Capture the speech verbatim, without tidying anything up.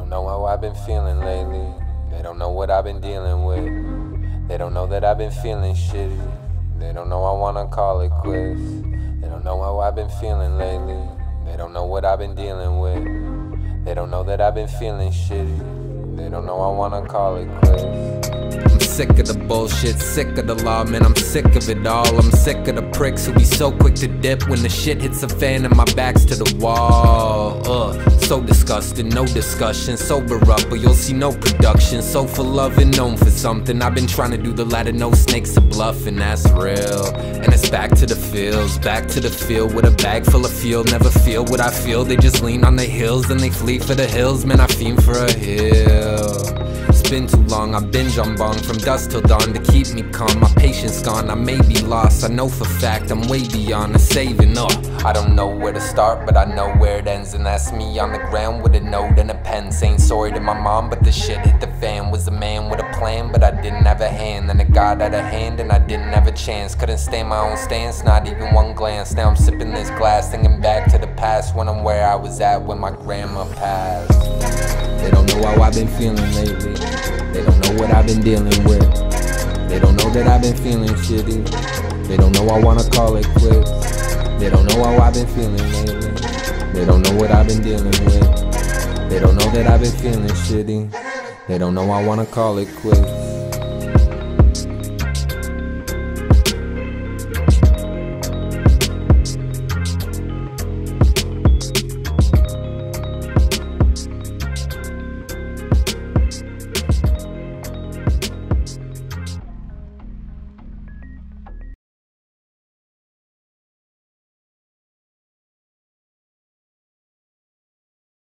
don't know how I've been feeling lately. They don't know what I've been dealing with. They don't know that I've been feeling shitty. They don't know I wanna call it quits. They don't know how I've been feeling lately. They don't know what I've been dealing with. They don't know that I've been feeling shitty. They don't know I wanna call it quits. I'm sick of the bullshit, sick of the law, man, I'm sick of it all. I'm sick of the pricks who be so quick to dip when the shit hits the fan and my back's to the wall. Ugh, so disgusting, no discussion, sober up, but you'll see no production. So for love and known for something, I've been trying to do the latter, no snakes a bluff, and that's real. And it's back to the fields, back to the field with a bag full of fuel. Never feel what I feel, they just lean on the hills and they flee for the hills. Man, I fiend for a hill. It's been too long, I binge on bong from dusk till dawn to keep me calm. My patience gone, I may be lost. I know for fact I'm way beyond the saving. Ugh, I don't know where to start, but I know where it ends. And that's me on the ground with a note and a pen, saying sorry to my mom, but the shit hit the fan. Was a man with a plan, but I didn't have a hand. Then it got out of hand and I didn't have a chance. Couldn't stand my own stance, not even one glance. Now I'm sipping this glass, thinking back to the past, when I'm where I was at when my grandma passed. They don't know how I've been feeling lately. They don't know what I've been dealing with. They don't know that I've been feeling shitty. They don't know I wanna call it quits. They don't know how I've been feeling lately. They don't know what I've been dealing with. They don't know that I've been feeling shitty. They don't know I wanna call it quits.